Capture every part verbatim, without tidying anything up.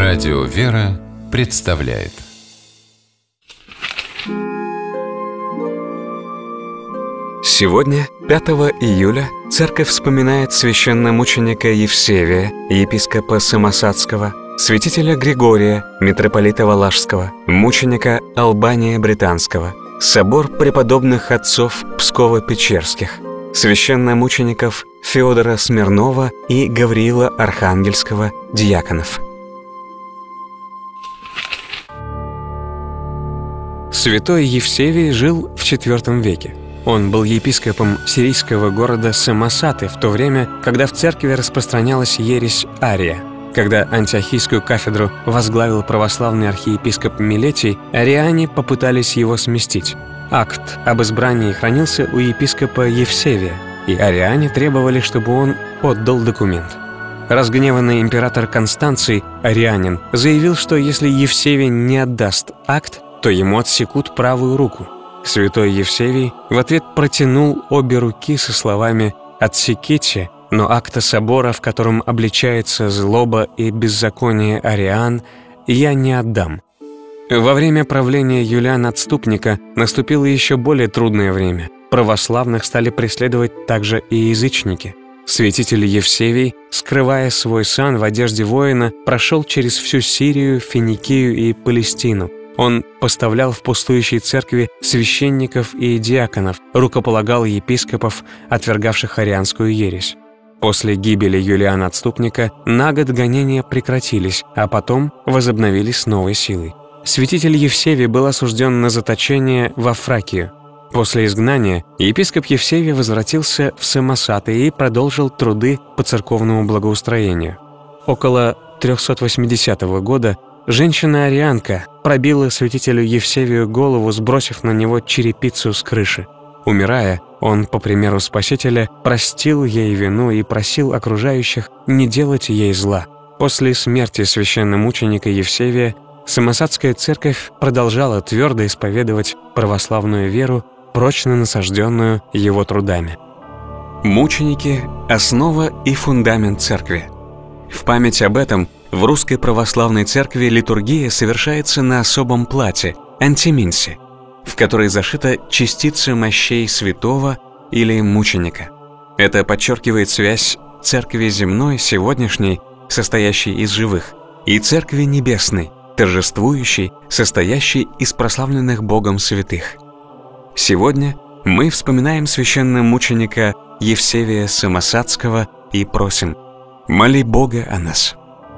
Радио «Вера» представляет. Сегодня, пятого июля, Церковь вспоминает священномученика Евсевия, епископа Самосадского, святителя Григория, митрополита Валашского, мученика Албания Британского, собор преподобных отцов Псково-Печерских, священномучеников Феодора Смирнова и Гавриила Архангельского, диаконов. Святой Евсевий жил в четвёртом веке. Он был епископом сирийского города Самосаты в то время, когда в церкви распространялась ересь Ария. Когда антиохийскую кафедру возглавил православный архиепископ Милетий, ариане попытались его сместить. Акт об избрании хранился у епископа Евсевия, и ариане требовали, чтобы он отдал документ. Разгневанный император Констанций, арианин, заявил, что если Евсевий не отдаст акт, то ему отсекут правую руку. Святой Евсевий в ответ протянул обе руки со словами «Отсеките, но акта собора, в котором обличается злоба и беззаконие ариан, я не отдам». Во время правления Юлиана Отступника наступило еще более трудное время. Православных стали преследовать также и язычники. Святитель Евсевий, скрывая свой сан в одежде воина, прошел через всю Сирию, Финикию и Палестину. Он поставлял в пустующей церкви священников и диаконов, рукополагал епископов, отвергавших арианскую ересь. После гибели Юлиана Отступника на год гонения прекратились, а потом возобновились с новой силой. Святитель Евсевий был осужден на заточение во Фракию. После изгнания епископ Евсевий возвратился в Самосаты и продолжил труды по церковному благоустроению. Около трёхсот восьмидесятого года женщина-арианка пробила святителю Евсевию голову, сбросив на него черепицу с крыши. Умирая, он, по примеру Спасителя, простил ей вину и просил окружающих не делать ей зла. После смерти священномученика Евсевия Самосадская церковь продолжала твердо исповедовать православную веру, прочно насажденную его трудами. Мученики – основа и фундамент церкви. В память об этом в Русской Православной Церкви литургия совершается на особом плате – антиминсе, в которой зашита частица мощей святого или мученика. Это подчеркивает связь церкви земной, сегодняшней, состоящей из живых, и церкви небесной, торжествующей, состоящей из прославленных Богом святых. Сегодня мы вспоминаем священномученика Евсевия Самосадского и просим: моли Бога о нас.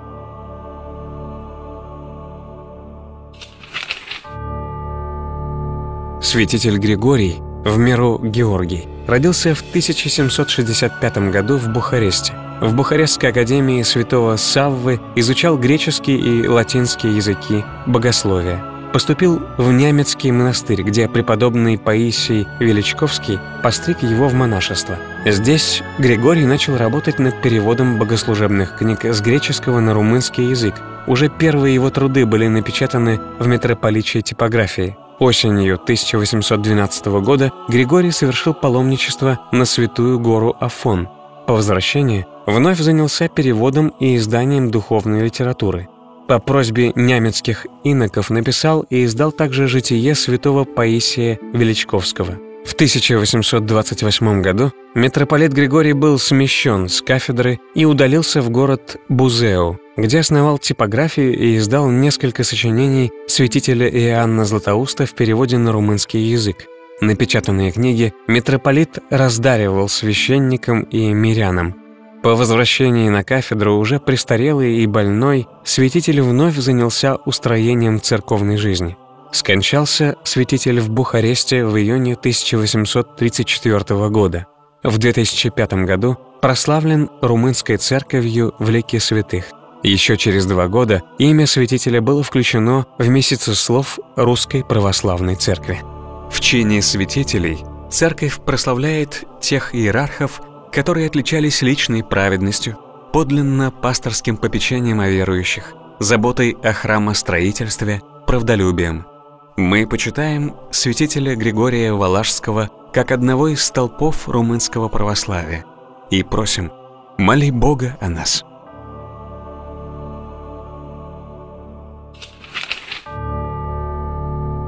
Святитель Григорий, в меру Георгий, родился в тысяча семьсот шестьдесят пятом году в Бухаресте. В Бухарестской академии святого Саввы изучал греческий и латинский языки, богословие. Поступил в Нямецкий монастырь, где преподобный Паисий Величковский постриг его в монашество. Здесь Григорий начал работать над переводом богослужебных книг с греческого на румынский язык. Уже первые его труды были напечатаны в митрополичьей типографии. Осенью тысяча восемьсот двенадцатого года Григорий совершил паломничество на Святую гору Афон. По возвращении вновь занялся переводом и изданием духовной литературы. По просьбе нямецких иноков написал и издал также житие святого Паисия Величковского. В тысяча восемьсот двадцать восьмом году митрополит Григорий был смещен с кафедры и удалился в город Бузеу, где основал типографию и издал несколько сочинений святителя Иоанна Златоуста в переводе на румынский язык. Напечатанные книги митрополит раздаривал священникам и мирянам. По возвращении на кафедру, уже престарелый и больной, святитель вновь занялся устроением церковной жизни. Скончался святитель в Бухаресте в июне тысяча восемьсот тридцать четвёртого года. В две тысячи пятом году прославлен румынской церковью в лике святых. Еще через два года имя святителя было включено в месяцеслов Русской Православной Церкви. В чине святителей церковь прославляет тех иерархов, которые отличались личной праведностью, подлинно пасторским попечением о верующих, заботой о храмостроительстве, правдолюбием. Мы почитаем святителя Григория Валашского как одного из столпов румынского православия и просим: моли Бога о нас.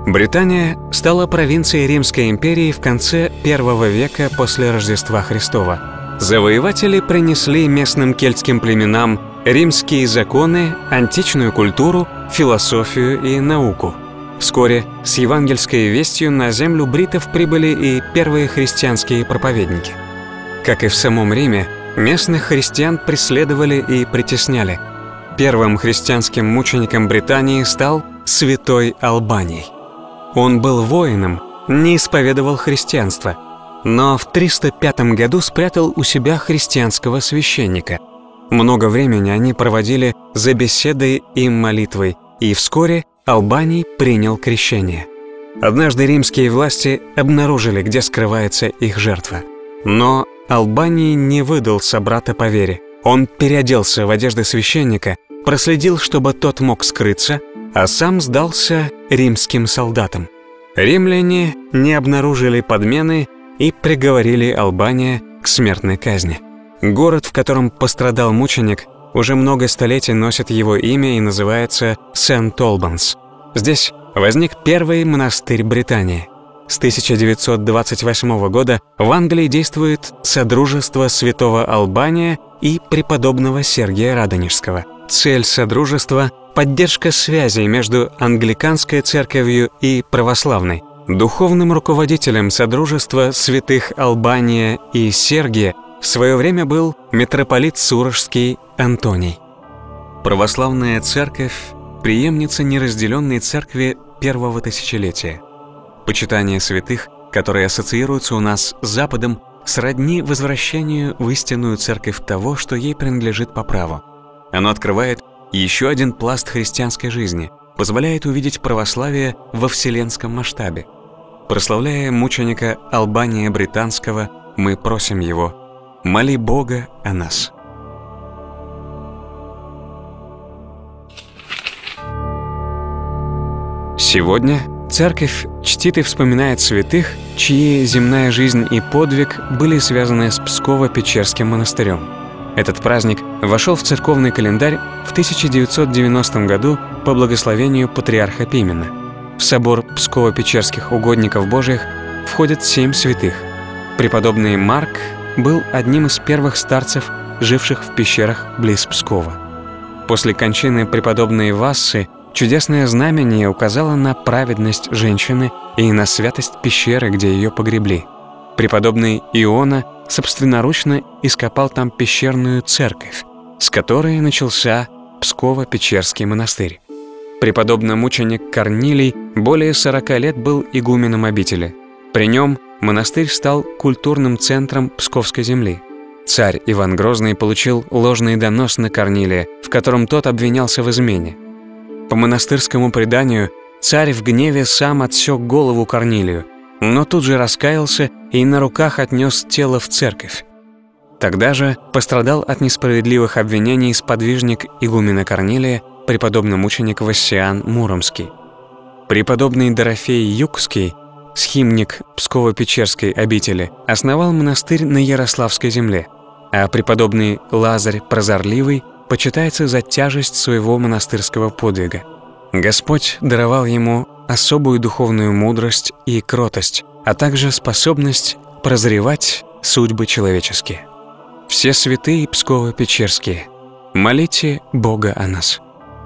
Британия стала провинцией Римской империи в конце первого века после Рождества Христова. Завоеватели принесли местным кельтским племенам римские законы, античную культуру, философию и науку. Вскоре с евангельской вестью на землю бритов прибыли и первые христианские проповедники. Как и в самом Риме, местных христиан преследовали и притесняли. Первым христианским мучеником Британии стал святой Албаний. Он был воином, не исповедовал христианство, но в триста пятом году спрятал у себя христианского священника. Много времени они проводили за беседой и молитвой, и вскоре Албаний принял крещение. Однажды римские власти обнаружили, где скрывается их жертва. Но Албаний не выдал собрата по вере. Он переоделся в одежды священника, проследил, чтобы тот мог скрыться, а сам сдался римским солдатам. Римляне не обнаружили подмены и приговорили Албания к смертной казни. Город, в котором пострадал мученик, уже много столетий носит его имя и называется Сент-Олбанс. Здесь возник первый монастырь Британии. С тысяча девятьсот двадцать восьмого года в Англии действует Содружество Святого Албания и преподобного Сергия Радонежского. Цель Содружества – поддержка связей между англиканской церковью и православной. Духовным руководителем Содружества святых Албания и Сергия в свое время был митрополит Сурожский Антоний. Православная церковь – преемница неразделенной церкви первого тысячелетия. Почитание святых, которые ассоциируются у нас с Западом, сродни возвращению в истинную церковь того, что ей принадлежит по праву. Оно открывает еще один пласт христианской жизни, позволяет увидеть православие во вселенском масштабе. Прославляя мученика Албания Британского, мы просим его: моли Бога о нас. Сегодня церковь чтит и вспоминает святых, чьи земная жизнь и подвиг были связаны с Псково-Печерским монастырем. Этот праздник вошел в церковный календарь в тысяча девятьсот девяностом году по благословению патриарха Пимена. В собор Псково-Печерских угодников Божиих входят семь святых. Преподобный Марк был одним из первых старцев, живших в пещерах близ Пскова. После кончины преподобной Вассы чудесное знамение указало на праведность женщины и на святость пещеры, где ее погребли. Преподобный Иона собственноручно ископал там пещерную церковь, с которой начался Псково-Печерский монастырь. Преподобный-мученик Корнилий более сорока лет был игуменом обители. При нем монастырь стал культурным центром Псковской земли. Царь Иван Грозный получил ложный донос на Корнилия, в котором тот обвинялся в измене. По монастырскому преданию, царь в гневе сам отсек голову Корнилию, но тут же раскаялся и на руках отнес тело в церковь. Тогда же пострадал от несправедливых обвинений сподвижник игумена Корнилия, преподобный мученик Вассиан Муромский. Преподобный Дорофей Юкский, схимник Псково-Печерской обители, основал монастырь на Ярославской земле, а преподобный Лазарь Прозорливый почитается за тяжесть своего монастырского подвига. Господь даровал ему особую духовную мудрость и кротость, а также способность прозревать судьбы человеческие. Все святые Псково-Печерские, молите Бога о нас.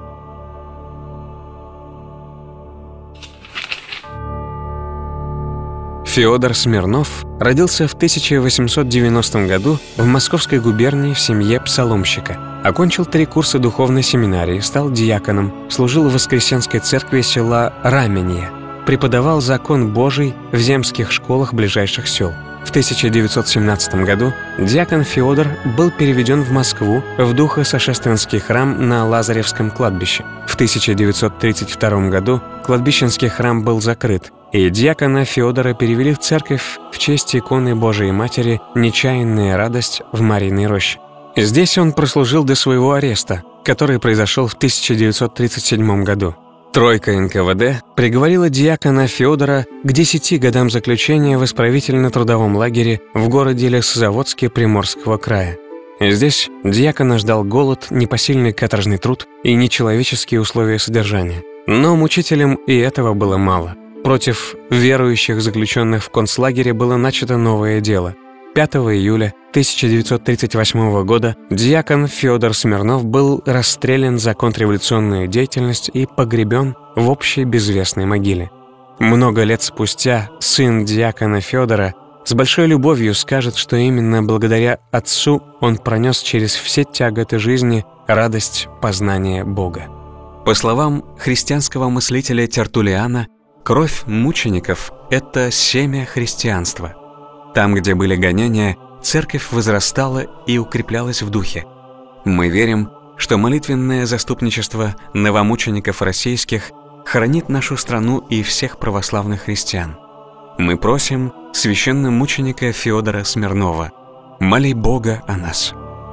Феодор Смирнов родился в тысяча восемьсот девяностом году в Московской губернии в семье псаломщика. Окончил три курса духовной семинарии, стал диаконом, служил в Воскресенской церкви села Раменье, преподавал закон Божий в земских школах ближайших сел. В тысяча девятьсот семнадцатом году диакон Феодор был переведен в Москву в Духо-Сошественский храм на Лазаревском кладбище. В тысяча девятьсот тридцать втором году кладбищенский храм был закрыт, и диакона Феодора перевели в церковь в честь иконы Божией Матери «Нечаянная радость» в Марьиной роще. Здесь он прослужил до своего ареста, который произошел в тысяча девятьсот тридцать седьмом году. Тройка эн ка вэ дэ приговорила диакона Феодора к десяти годам заключения в исправительно-трудовом лагере в городе Лесозаводске Приморского края. Здесь диакона ждал голод, непосильный каторжный труд и нечеловеческие условия содержания. Но мучителям и этого было мало. Против верующих, заключенных в концлагере, было начато новое дело. пятого июля тысяча девятьсот тридцать восьмого года диакон Федор Смирнов был расстрелян за контрреволюционную деятельность и погребен в общей безвестной могиле. Много лет спустя сын диакона Федора с большой любовью скажет, что именно благодаря отцу он пронес через все тяготы жизни радость познания Бога. По словам христианского мыслителя Тертуллиана, кровь мучеников – это семя христианства. Там, где были гонения, церковь возрастала и укреплялась в духе. Мы верим, что молитвенное заступничество новомучеников российских хранит нашу страну и всех православных христиан. Мы просим священномученика Федора Смирнова: моли Бога о нас.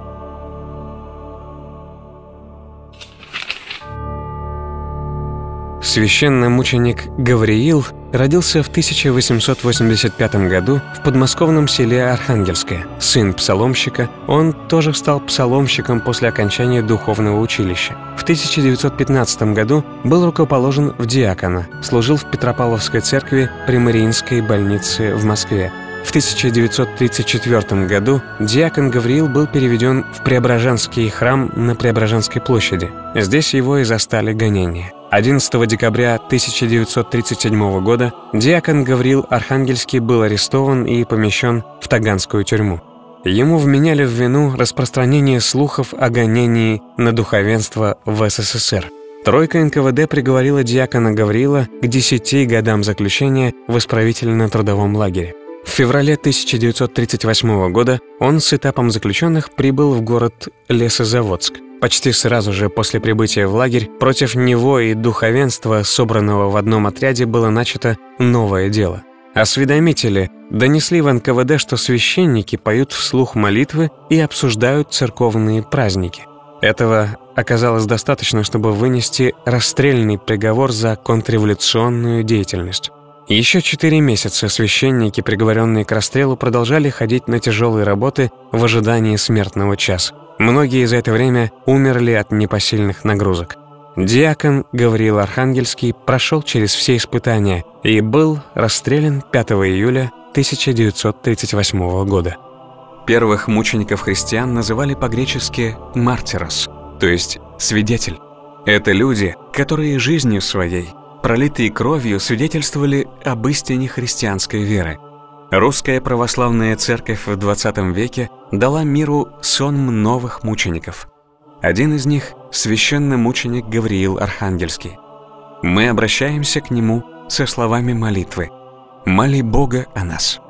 Священномученик Гавриил родился в тысяча восемьсот восемьдесят пятом году в подмосковном селе Архангельское. Сын псаломщика, он тоже стал псаломщиком после окончания духовного училища. В тысяча девятьсот пятнадцатом году был рукоположен в диакона, служил в Петропавловской церкви при Мариинской больнице в Москве. В тысяча девятьсот тридцать четвёртом году диакон Гавриил был переведен в Преображенский храм на Преображенской площади. Здесь его и застали гонения. одиннадцатого декабря тысяча девятьсот тридцать седьмого года диакон Гавриил Архангельский был арестован и помещен в Таганскую тюрьму. Ему вменяли в вину распространение слухов о гонении на духовенство в СССР. Тройка эн ка вэ дэ приговорила диакона Гавриила к десяти годам заключения в исправительно-трудовом лагере. В феврале тысяча девятьсот тридцать восьмого года он с этапом заключенных прибыл в город Лесозаводск. Почти сразу же после прибытия в лагерь против него и духовенства, собранного в одном отряде, было начато новое дело. Осведомители донесли в эн ка вэ дэ, что священники поют вслух молитвы и обсуждают церковные праздники. Этого оказалось достаточно, чтобы вынести расстрельный приговор за контрреволюционную деятельность. Еще четыре месяца священники, приговоренные к расстрелу, продолжали ходить на тяжелые работы в ожидании смертного часа. Многие за это время умерли от непосильных нагрузок. Диакон Гавриил Архангельский прошел через все испытания и был расстрелян пятого июля тысяча девятьсот тридцать восьмого года. Первых мучеников христиан называли по-гречески «мартирос», то есть «свидетель». Это люди, которые жизнью своей, пролитые кровью, свидетельствовали об истине христианской веры. Русская православная церковь в двадцатом веке дала миру сонм новых мучеников. Один из них – священномученик Гавриил Архангельский. Мы обращаемся к нему со словами молитвы: «Моли Бога о нас».